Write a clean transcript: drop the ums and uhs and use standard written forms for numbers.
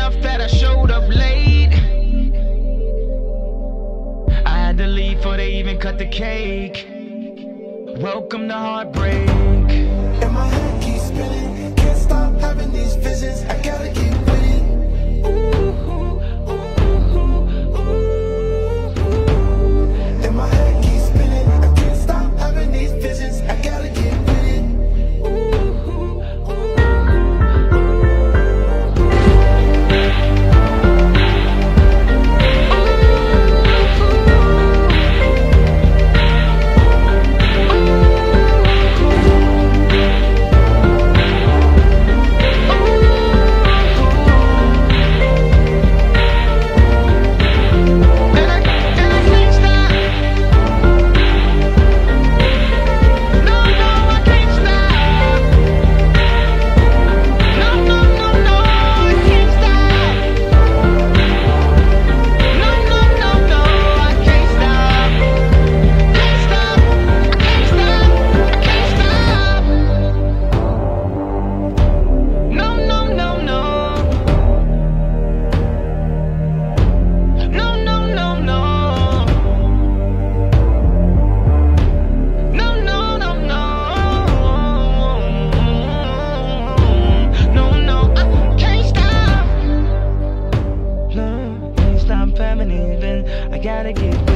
enough that I showed up late. I had to leave before they even cut the cake. Welcome to heartbreak. And my head keeps spinning, can't stop having these visions. I gotta keep winning. And my head keeps spinning, I can't stop having these visions. I gotta keep winning. I gotta get